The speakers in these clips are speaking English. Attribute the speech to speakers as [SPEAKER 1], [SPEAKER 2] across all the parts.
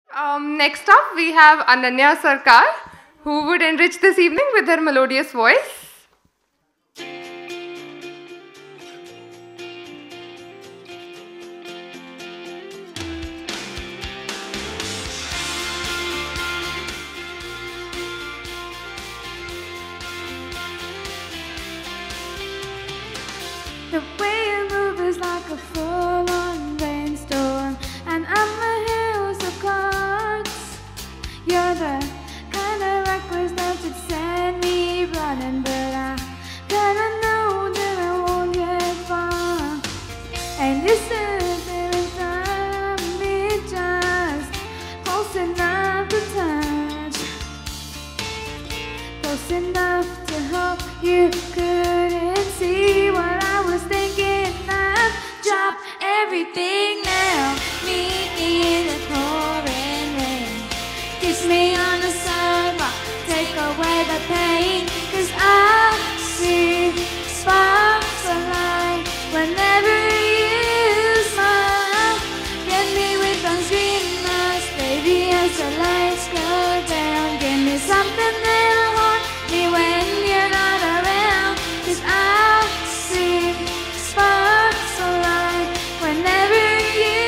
[SPEAKER 1] Next up, we have Ananya Sarkar, who would enrich this evening with her melodious voice.
[SPEAKER 2] The way you move is like a full-on rainstorm, and I'm a house of cards. You're the kind of reckless that should send me running, but I kinda know that I won't get far. And you stood there in front of me, just close enough to touch, close enough to hope you couldn't see what I was thinking of. Drop everything now, meet me in the pouring rain. Kiss me on the sidewalk, take away the pain, 'cause I see sparks of light whenever you smile. Get me with those green lights, baby, as the lights go down. Give me something that'll haunt me when you're not around, 'cause I see sparks of light whenever you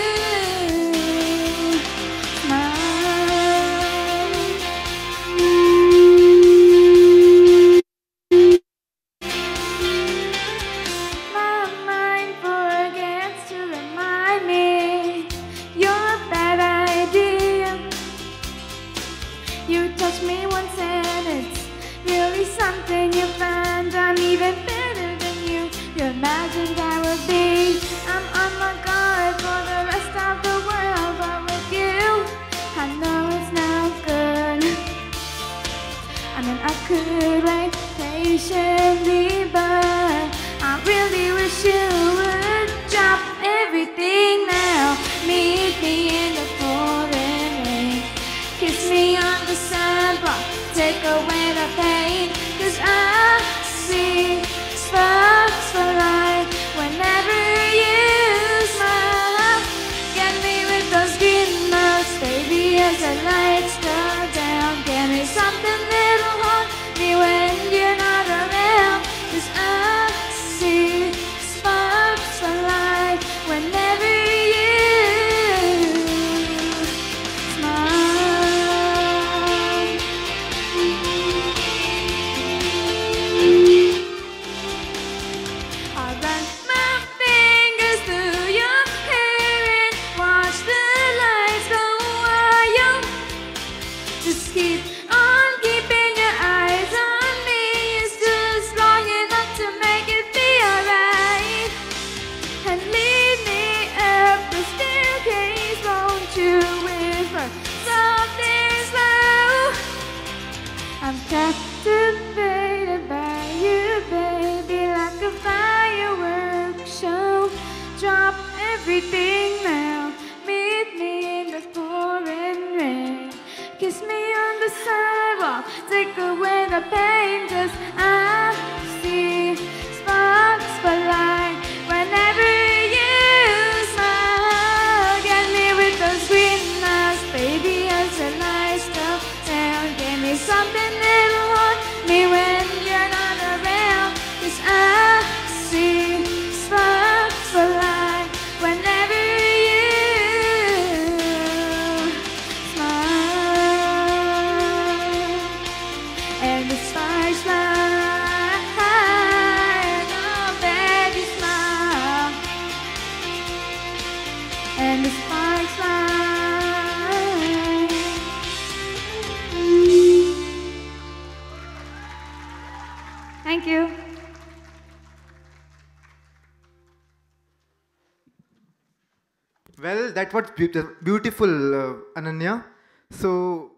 [SPEAKER 2] my mind forgets to remind me you're a bad idea. You touch me once and it's really something you find. I'm even better than you imagined I would be. I'm on my guard for the rest of the world, but with you, I know it's not good. I mean, I could wait patiently, but I really wish you would drop everything now. Meet me in the pouring rain. Kiss me on the sidewalk, take away the pain, 'cause I see sparks for light whenever you smile. Get me with those green lights, baby, as the lights go down. Get me something that'll haunt me when you're not around, 'cause I see sparks for light whenever you smile. I run my fingers through your hair and watch the lights go wild. Just keep on keeping your eyes on me. It's just long enough to make it feel right. And lead me up the staircase, won't you whisper soft and slow? I'm captivated by you, baby, like a fireworks show. Drop everything now, meet me in the pouring rain. Kiss me on the sidewalk, take away the pain, 'cause I see sparks for light whenever you smile. Get me with those green lights, baby, as the lights go down. Give me something that'll haunt me when you're not around, 'cause I see sparks for light whenever you smile. And the sparks fly, oh baby, smile. And the sparks fly. Thank you.
[SPEAKER 3] Well, that was beautiful, Ananya. So